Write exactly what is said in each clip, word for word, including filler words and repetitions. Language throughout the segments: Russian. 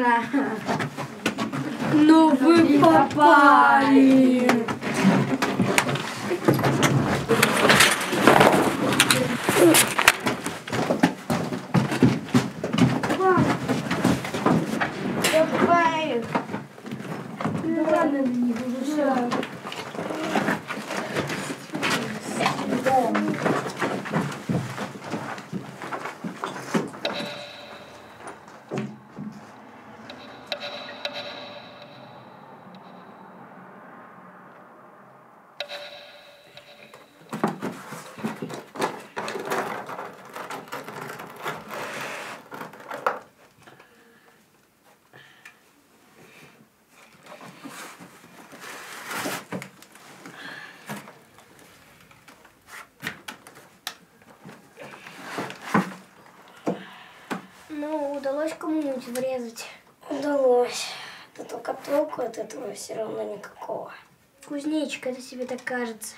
Ну вы попали! Давай! Ну ладно, не буду. Ну, удалось кому-нибудь врезать? Удалось. Да только толку от этого все равно никакого. Кузнечик, это тебе так кажется.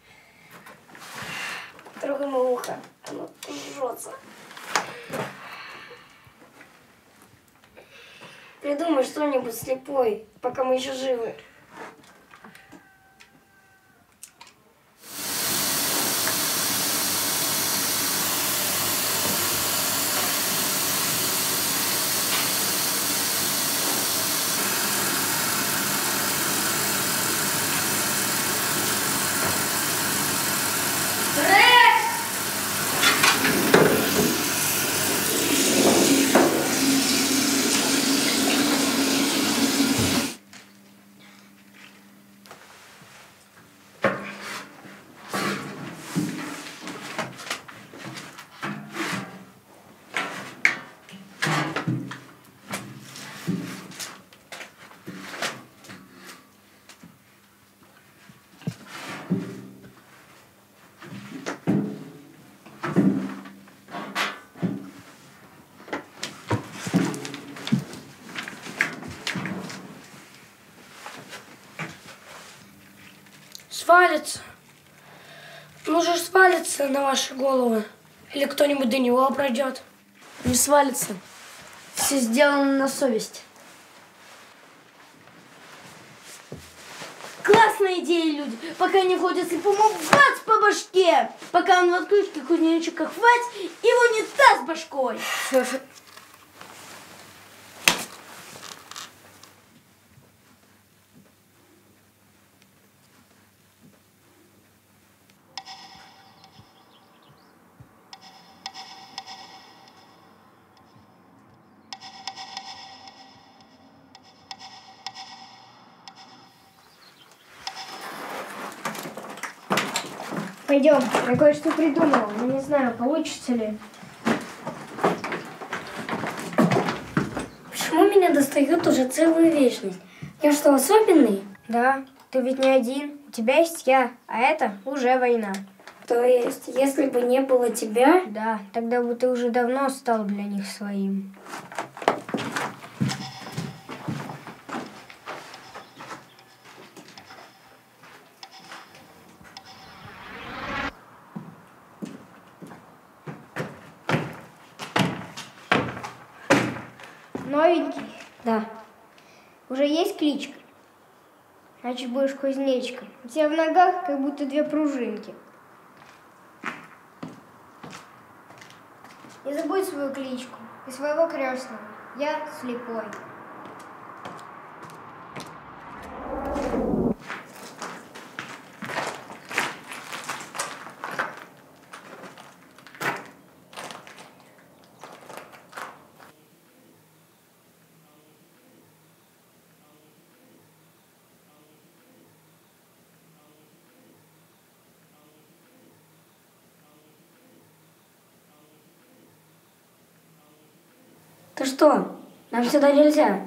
Трогай мое ухо, оно жжется. Придумай что-нибудь, слепой, пока мы еще живы. Свалится. Может свалится на ваши головы. Или кто-нибудь до него пройдет. Не свалится. Все сделано на совесть. Классная идея, люди. Пока не ходят слепому, бац по башке. Пока он в отключке, кузнечика хватит, его не даст башкой. Пойдем, я кое-что придумала, но не знаю, получится ли. Почему меня достают уже целую вечность? Я что, особенный? Да, ты ведь не один, у тебя есть я, а это уже война. То есть, если бы не было тебя... Да, тогда бы ты уже давно стал для них своим. Новенький? Да. Уже есть кличка? Значит, будешь кузнечиком. У тебя в ногах как будто две пружинки. Не забудь свою кличку и своего крестного. Я слепой. Ты что? Нам сюда нельзя.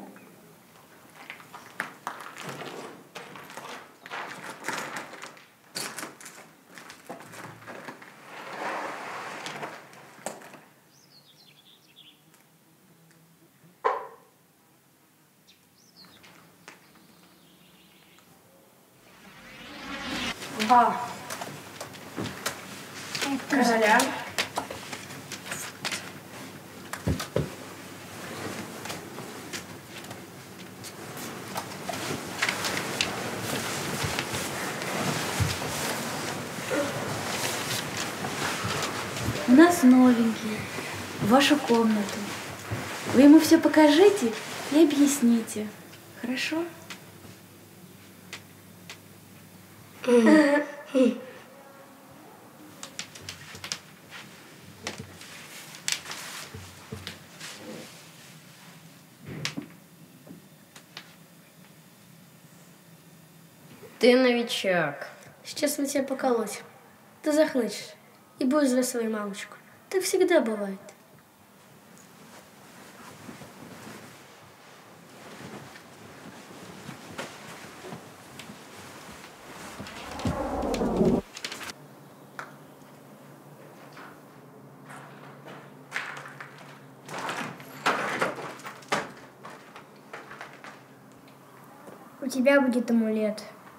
Два. Короля. у нас новенький, в вашу комнату. Вы ему все покажите и объясните. Хорошо? Ты новичок. Сейчас мы тебя поколоть. Ты захнычешь и будешь звать свою мамочку. Так всегда бывает. У тебя будет амулет.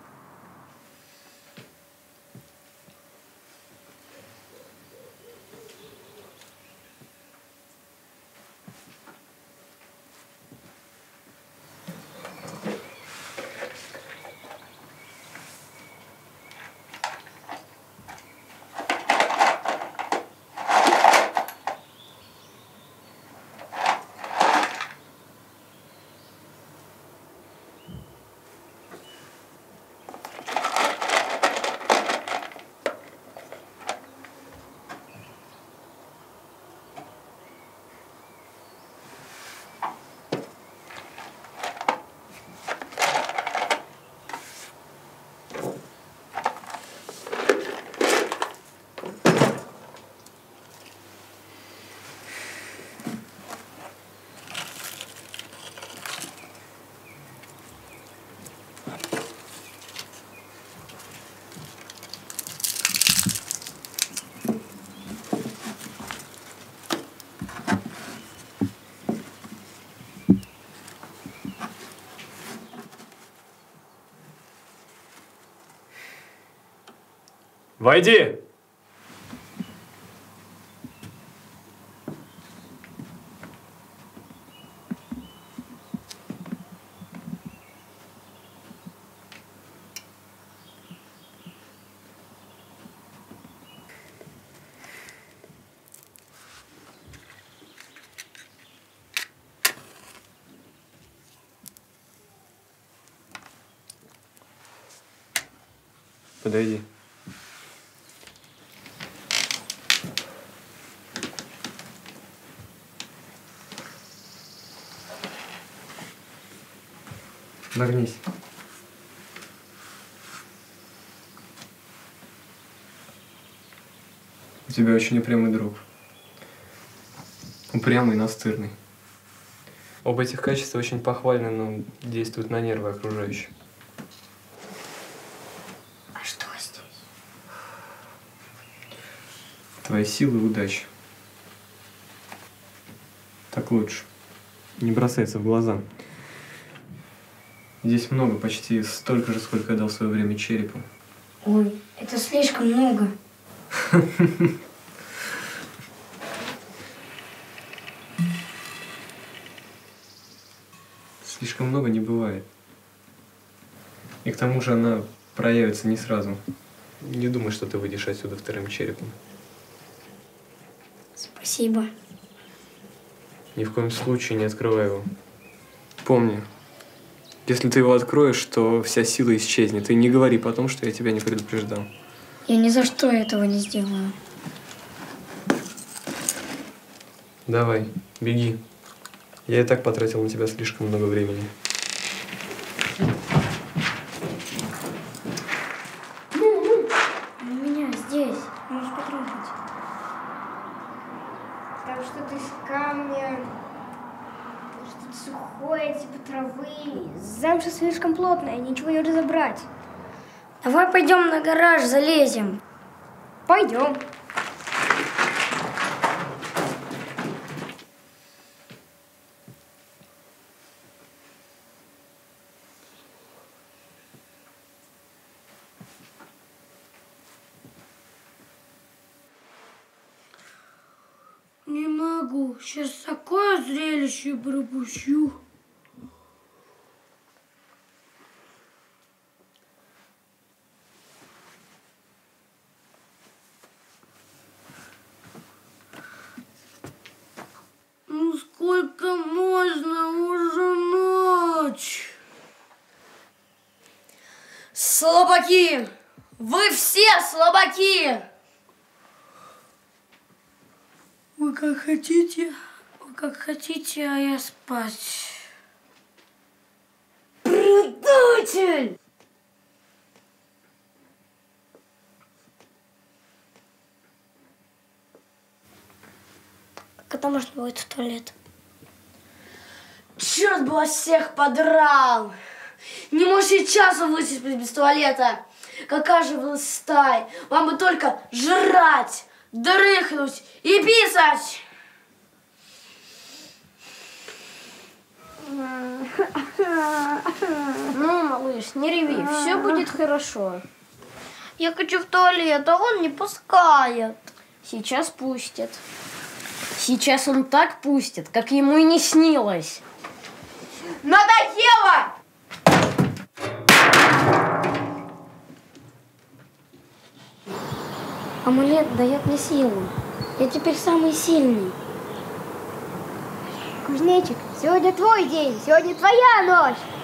Войди! Подойди. Нагнись. У тебя очень упрямый друг. Упрямый и настырный. Оба этих качества очень похвальны, но действуют на нервы окружающих. А что здесь? Твоя сила и удача. Так лучше. Не бросается в глаза. Здесь много, почти столько же, сколько я дал в свое время черепу. Ой, это слишком много. Слишком много не бывает. И к тому же она проявится не сразу. Не думай, что ты выйдешь отсюда вторым черепом. Спасибо. Ни в коем случае не открывай его. Помни, если ты его откроешь, то вся сила исчезнет. И не говори потом, что я тебя не предупреждал. Я ни за что этого не сделаю. Давай, беги. Я и так потратил на тебя слишком много времени. У меня здесь. Можешь потрогать. Там что-то из камня, что-то сухое, типа травы. Замша слишком плотная, ничего не разобрать. Давай пойдем на гараж, залезем. Пойдем. Не могу. Сейчас такое зрелище пропущу. слабаки! Вы все слабаки! Вы как хотите, вы как хотите, а я спать. Предатель! Когда можно будет в туалет? Черт бы вас всех подрал! Не можешь и часа выйти без туалета. Какая же вы стая! Вам бы только жрать, дрыхнуть и писать! Ну, малыш, не реви, все будет хорошо. Я хочу в туалет, а он не пускает. Сейчас пустят. Сейчас он так пустит, как ему и не снилось. Надоело! Амулет дает мне силу. Я теперь самый сильный. Кузнечик, сегодня твой день, сегодня твоя ночь.